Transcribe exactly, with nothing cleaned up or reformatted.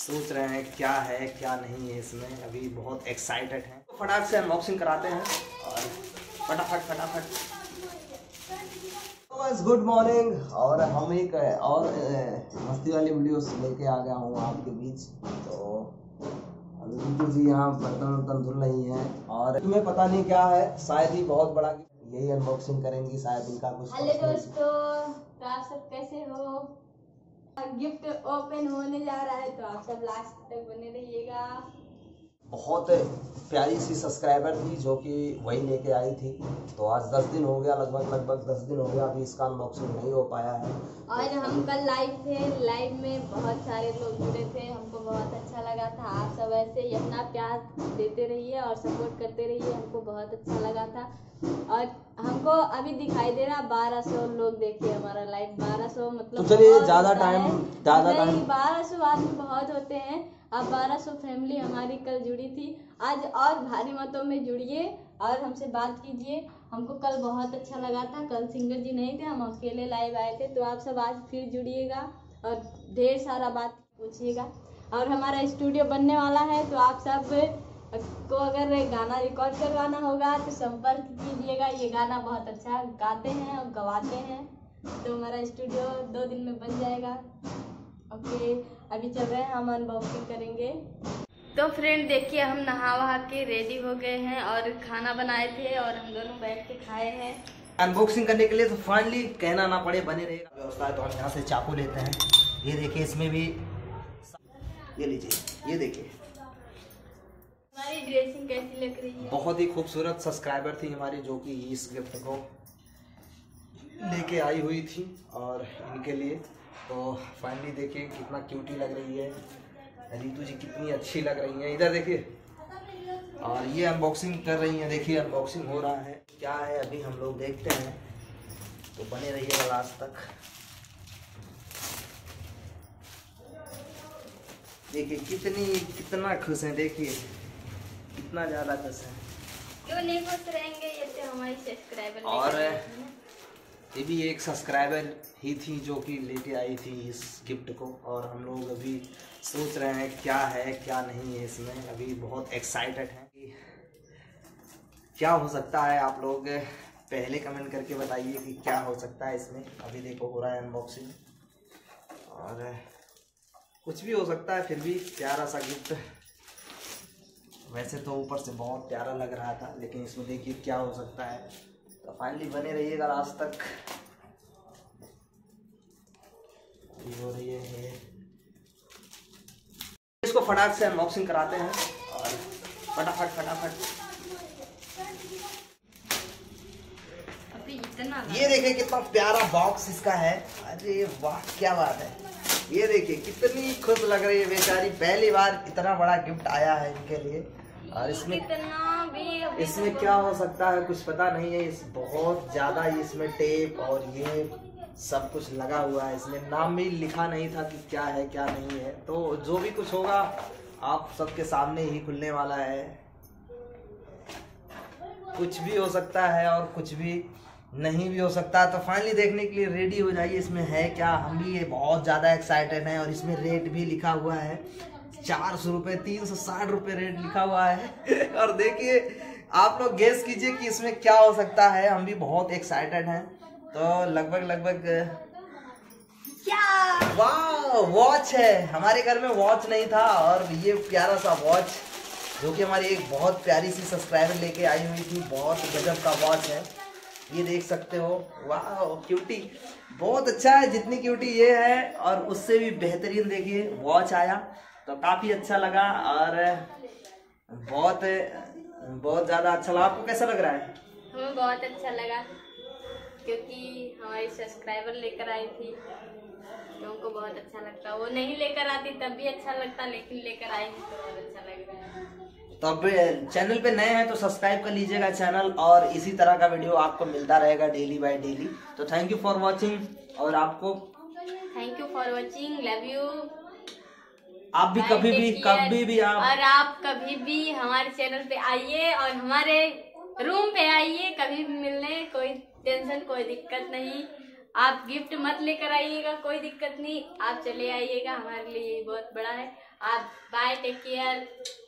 सोच रहे हैं क्या है क्या नहीं है इसमें, अभी बहुत एक्साइटेड हैं। तो फटाक से अनबॉक्सिंग कराते हैं और फटाफट फटाफट। Good morning. और हम एक और मस्ती वाली वीडियोस लेके आ गया हूँ आपके बीच। तो अभी बिल्कुल जी यहाँ बर्तन वर्तन धुल रही हैं और तुम्हें पता नहीं क्या है, शायद ही बहुत बड़ा यही अनबॉक्सिंग करेंगी, शायद इनका कुछ। हेलो दोस्तों, तो आप सब कैसे हो? गिफ्ट ओपन होने जा रहा है तो आप सब लास्ट तक बने रहिएगा। बहुत प्यारी सी सब्सक्राइबर थी जो कि वही लेके आई थी। तो आज दस दिन हो गया, लगभग लगभग दस दिन हो गया, अभी इसका अनबॉक्सिंग नहीं हो पाया है। और हम कल लाइव थे, लाइव में बहुत सारे लोग जुड़े थे, हमको बहुत अच्छा लगा था। आप सब ऐसे ही अपना प्यार देते रहिए और सपोर्ट करते रहिए, हमको बहुत अच्छा लगा था। और हमको अभी दिखाई दे रहा बारह सौ लोग देखे हमारा लाइव। बारह सौ मतलब तो चलिए ज्यादा टाइम ज्यादा टाइम बारह सौ आदमी बहुत होते हैं। अब बारह सौ फैमिली हमारी कल जुड़ी थी। आज और भारी मतों में जुड़िए और हमसे बात कीजिए। हमको कल बहुत अच्छा लगा था। कल सिंगर जी नहीं थे, हम अकेले लाइव आए थे। तो आप सब आज फिर जुड़िएगा और ढेर सारा बात पूछिएगा। और हमारा स्टूडियो बनने वाला है, तो आप सब को अगर गाना रिकॉर्ड करवाना होगा तो संपर्क कीजिएगा। ये गाना बहुत अच्छा गाते हैं और गवाते हैं, तो हमारा स्टूडियो दो दिन में बन जाएगा। ओके, अभी चल रहे हैं, हम अनबॉक्सिंग करेंगे। तो फ्रेंड देखिए, हम नहा वहा के रेडी हो गए हैं और खाना बनाए थे और हम दोनों बैठ के खाए हैं। अनबॉक्सिंग करने के लिए तो फाइनली कहना ना पड़े, बने रहेगा व्यवस्था है। तो हम यहाँ से चाकू लेते हैं। ये देखिए, इसमें भी ये लीजिए, ये देखिए हमारी ड्रेसिंग कैसी लग रही है। बहुत ही खूबसूरत सब्सक्राइबर थी हमारी जो कि इस गिफ्ट को लेके आई हुई थी और इनके लिए। तो फाइनली देखिए कितना क्यूटी लग रही है, रितु जी कितनी अच्छी लग रही हैं, इधर देखिए। और ये अनबॉक्सिंग कर रही हैं, देखिए अनबॉक्सिंग हो रहा है। क्या है अभी हम लोग देखते हैं, तो बने रहिएगा लास्ट तक। देखिए कितनी कितना खुश हैं, देखिए कितना ज़्यादा खुश हैं। क्यों नहीं खुश रहेंगे, ये तो हमारी सब्सक्राइबर। और ये भी एक सब्सक्राइबर ही थी जो कि लेके आई थी इस गिफ्ट को। और हम लोग अभी सोच रहे हैं क्या है क्या नहीं है इसमें, अभी बहुत एक्साइटेड हैं। क्या हो सकता है, आप लोग पहले कमेंट करके बताइए कि क्या हो सकता है इसमें। अभी देखो हो रहा है अनबॉक्सिंग और कुछ भी हो सकता है, फिर भी प्यारा सा गिफ्ट। वैसे तो ऊपर से बहुत प्यारा लग रहा था, लेकिन इसमें देखिए क्या हो सकता है। तो फाइनली बने रहिएगा लास्ट तक। ये हो रही है, इसको फटाक से अनबॉक्सिंग कराते हैं और फटाफट फटाफट। अभी इतना ये देखिए कितना प्यारा बॉक्स इसका है। अरे वाह क्या बात है। ये देखिए कितनी खुश लग रही है बेचारी, पहली बार इतना बड़ा गिफ्ट आया है इनके लिए। और इसमें कितना भी इसमें क्या हो सकता है कुछ पता नहीं है। इस बहुत ज़्यादा इसमें टेप और ये सब कुछ लगा हुआ है। इसमें नाम भी लिखा नहीं था कि क्या है क्या नहीं है। तो जो भी कुछ होगा आप सबके सामने ही खुलने वाला है। कुछ भी हो सकता है और कुछ भी नहीं भी हो सकता। तो फाइनली देखने के लिए रेडी हो जाइए, इसमें है क्या। हम भी ये बहुत ज़्यादा एक्साइटेड हैं। और इसमें रेट भी लिखा हुआ है चार सौ रुपये, तीन सौ साठ रुपये रेट लिखा हुआ है। और देखिए आप लोग गेस कीजिए कि इसमें क्या हो सकता है। हम भी बहुत एक्साइटेड हैं। तो लगभग लगभग क्या वाह, वॉच है। हमारे घर में वॉच नहीं था और ये प्यारा सा वॉच जो कि हमारी एक बहुत प्यारी सी सब्सक्राइबर लेके आई हुई थी, बहुत गजब का वॉच है। ये देख सकते हो, वाह क्यूटी बहुत अच्छा है। जितनी क्यूटी ये है और उससे भी बेहतरीन देखिए वॉच आया, तो काफ़ी अच्छा लगा और बहुत बहुत ज़्यादा अच्छा लगा। आपको कैसा लग रहा है? हमें बहुत अच्छा लगा क्योंकि हमारी सब्सक्राइबर लेकर आई थी, तो उनको बहुत अच्छा लगता। वो नहीं लेकर आती तब भी अच्छा लगता, लेकिन लेकर आई तो बहुत अच्छा लग रहा है। तो अब चैनल पे नए हैं तो सब्सक्राइब कर लीजिएगा चैनल, और इसी तरह का वीडियो आपको मिलता रहेगा डेली बाय डेली। तो थैंक यू फॉर वॉचिंग। और आपको thank you for watching, love you. आप भी कभी भी कभी भी आप और आप कभी भी हमारे चैनल पे आइए और हमारे रूम पे आइए, कभी भी मिलने। कोई टेंशन कोई दिक्कत नहीं। आप गिफ्ट मत लेकर आइएगा, कोई दिक्कत नहीं, आप चले आइएगा, हमारे लिए ये बहुत बड़ा है। आप बाय, टेक केयर।